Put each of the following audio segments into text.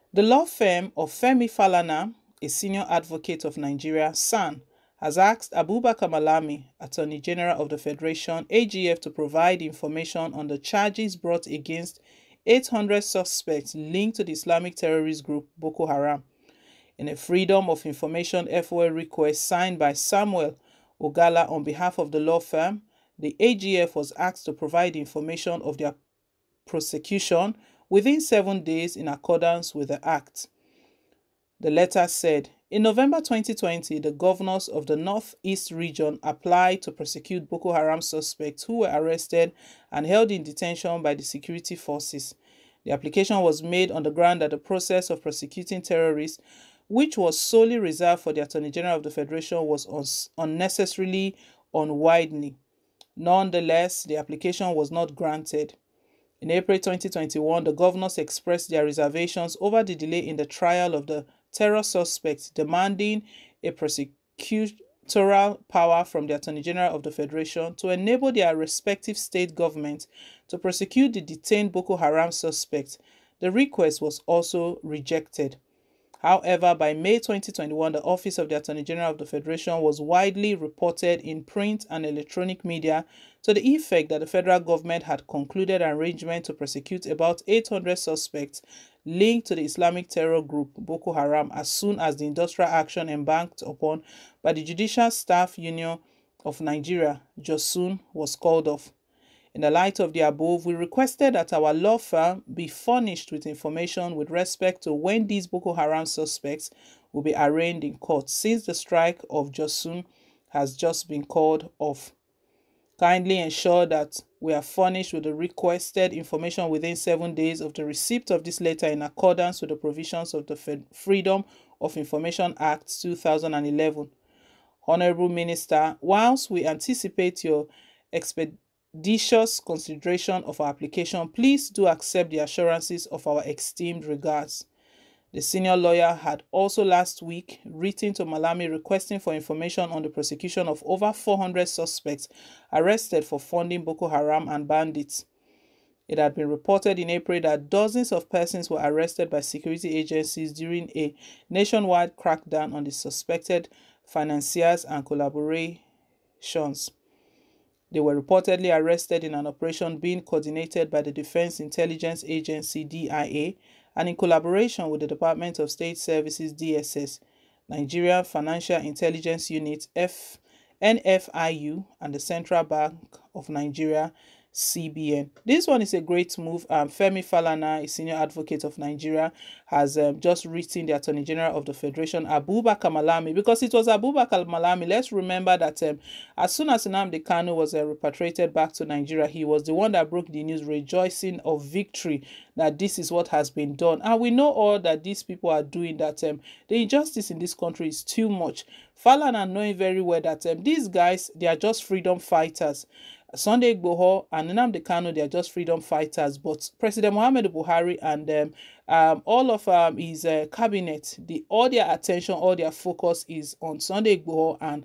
The law firm of Femi Falana, a senior advocate of Nigeria, SAN, has asked Abubakar Malami, Attorney General of the Federation, AGF, to provide information on the charges brought against 800 suspects linked to the Islamic terrorist group Boko Haram. In a Freedom of Information FOI request signed by Samuel Ogala on behalf of the law firm, the AGF was asked to provide information of their prosecution within 7 days in accordance with the Act. The letter said, in November 2020, the governors of the Northeast region applied to prosecute Boko Haram suspects who were arrested and held in detention by the security forces. The application was made on the ground that the process of prosecuting terrorists, which was solely reserved for the Attorney General of the Federation, was unnecessarily unwieldy. Nonetheless, the application was not granted. In April 2021, the governors expressed their reservations over the delay in the trial of the terror suspects, demanding a prosecutorial power from the Attorney General of the Federation to enable their respective state governments to prosecute the detained Boko Haram suspects. The request was also rejected. However, by May 2021, the Office of the Attorney General of the Federation was widely reported in print and electronic media to the effect that the federal government had concluded an arrangement to prosecute about 800 suspects linked to the Islamic terror group Boko Haram as soon as the industrial action embarked upon by the Judicial Staff Union of Nigeria, JOSUN, was called off. In the light of the above, we requested that our law firm be furnished with information with respect to when these Boko Haram suspects will be arraigned in court, since the strike of JOSUN has just been called off. Kindly ensure that we are furnished with the requested information within 7 days of the receipt of this letter in accordance with the provisions of the Freedom of Information Act 2011. Honorable Minister, whilst we anticipate your expeditious consideration of our application, please do accept the assurances of our esteemed regards. The senior lawyer had also last week written to Malami requesting for information on the prosecution of over 400 suspects arrested for funding Boko Haram and bandits. It had been reported in April that dozens of persons were arrested by security agencies during a nationwide crackdown on the suspected financiers and collaborations. They were reportedly arrested in an operation being coordinated by the Defense Intelligence Agency (DIA) and in collaboration with the Department of State Services (DSS), Nigerian Financial Intelligence Unit (NFIU), and the Central Bank of Nigeria (CBN). This one is a great move. Femi Falana, a senior advocate of Nigeria, has just written the Attorney General of the Federation, Abubakar Malami, because it was Abubakar Malami. Let's remember that as soon as Nnamdi Kanu was repatriated back to Nigeria, he was the one that broke the news, rejoicing of victory, that this is what has been done. And we know all that these people are doing, that the injustice in this country is too much. Falana knowing very well that these guys, they are just freedom fighters. Sunday Igboho and Nnamdi Kanu, they are just freedom fighters, but President Muhammadu Buhari and all of his cabinet, all their attention, all their focus is on Sunday Igboho and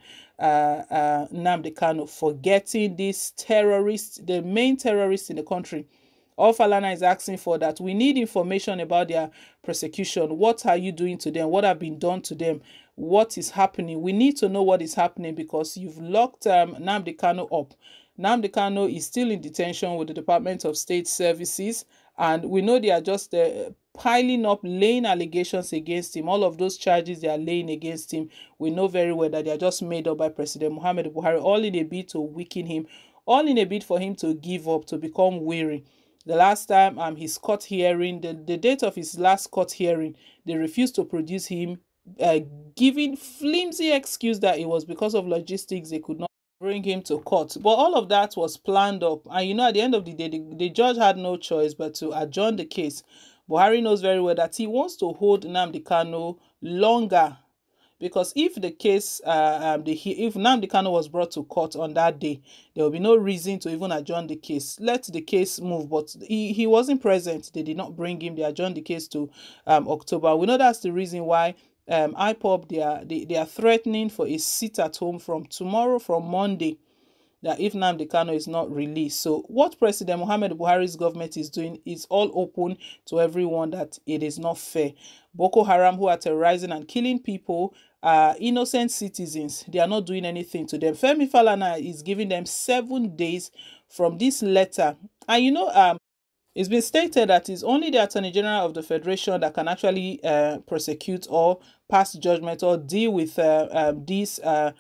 Nnamdi Kanu, forgetting these terrorists, the main terrorists in the country. All Falana is asking for that we need information about their prosecution. What are you doing to them? What have been done to them? What is happening? We need to know what is happening, because you've locked Nnamdi Kanu up. Nnamdi Kanu is still in detention with the Department of State Services, and we know they are just piling up, laying allegations against him. All of those charges they are laying against him, we know very well that they are just made up by President Muhammadu Buhari, all in a bid to weaken him, all in a bid for him to give up, to become weary. The last time his court hearing, the date of his last court hearing, they refused to produce him, giving flimsy excuse that it was because of logistics they could not bring him to court. But all of that was planned up, and at the end of the day, the judge had no choice but to adjourn the case. Buhari knows very well that he wants to hold Nnamdi Kanu longer, because if the case, if Nnamdi Kanu was brought to court on that day, there will be no reason to even adjourn the case. Let the case move. But he wasn't present. They did not bring him. They adjourned the case to October. We know that's the reason why IPOB, they are threatening for a sit at home from tomorrow, from Monday. that if Nnamdi Kanu is not released. So what President Muhammad Buhari's government is doing is all open to everyone that it is not fair. Boko Haram, who are terrorizing and killing people, innocent citizens, they are not doing anything to them. Femi Falana is giving them 7 days from this letter. And it's been stated that it's only the Attorney General of the Federation that can actually prosecute or pass judgment or deal with these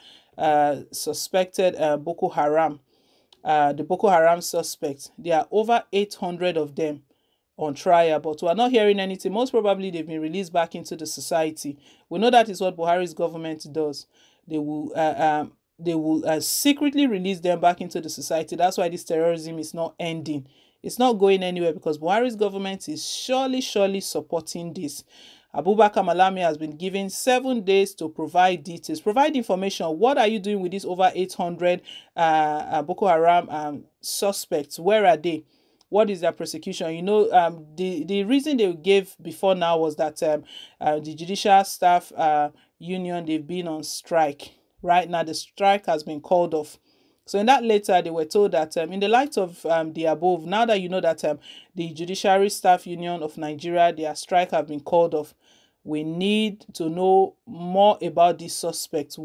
suspected Boko Haram, the Boko Haram suspects. There are over 800 of them on trial, but we are not hearing anything. Most probably they've been released back into the society. We know that is what Buhari's government does. They will secretly release them back into the society. That's why this terrorism is not ending. It's not going anywhere because Buhari's government is surely supporting this. Abubakar Malami has been given 7 days to provide details, provide information. What are you doing with these over 800 Boko Haram suspects? Where are they? What is their prosecution? The reason they gave before now was that the Judicial Staff Union, they've been on strike. Right now, the strike has been called off. So in that letter, they were told that in the light of the above, now that you know that the Judiciary Staff Union of Nigeria, their strike have been called off, we need to know more about these suspects.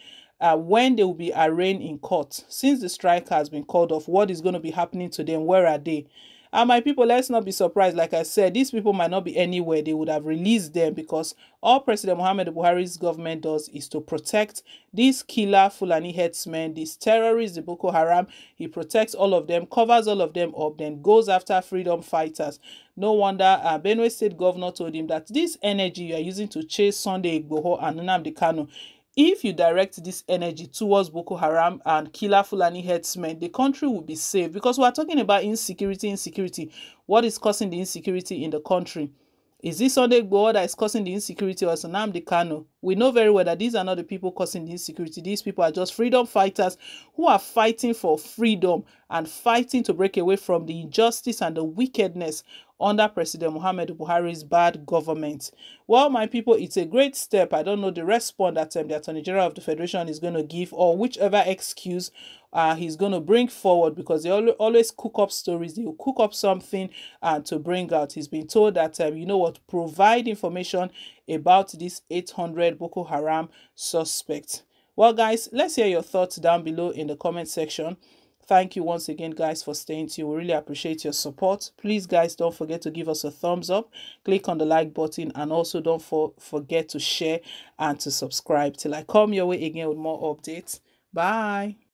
When they will be arraigned in court. Since the strike has been called off, what is going to be happening to them? Where are they? And my people, let's not be surprised. Like I said, these people might not be anywhere. They would have released them because all President Muhammad Buhari's government does is to protect these killer Fulani headsmen, these terrorists, the Boko Haram. He protects all of them, covers all of them up, then goes after freedom fighters. No wonder Benue State Governor told him that this energy you are using to chase Sunday Igboho and Nnamdi Kanu, if you direct this energy towards Boko Haram and killer Fulani headsmen, the country will be safe. Because we are talking about insecurity. What is causing the insecurity in the country? Is this Sunday Igboho that is causing the insecurity or Nnamdi Kanu? We know very well that these are not the people causing the insecurity. These people are just freedom fighters who are fighting for freedom and fighting to break away from the injustice and the wickedness under President Muhammad Buhari's bad government. Well, my people, it's a great step. I don't know the response that the Attorney General of the Federation is going to give or whichever excuse he's going to bring forward, because they always cook up stories. They will cook up something to bring out. He's been told that, provide information about these 800 Boko Haram suspects. Well, guys, let's hear your thoughts down below in the comment section. Thank you once again, guys, for staying tuned. We really appreciate your support. Please, guys, don't forget to give us a thumbs up. Click on the like button and also don't forget to share and to subscribe. Till I come your way again with more updates. Bye.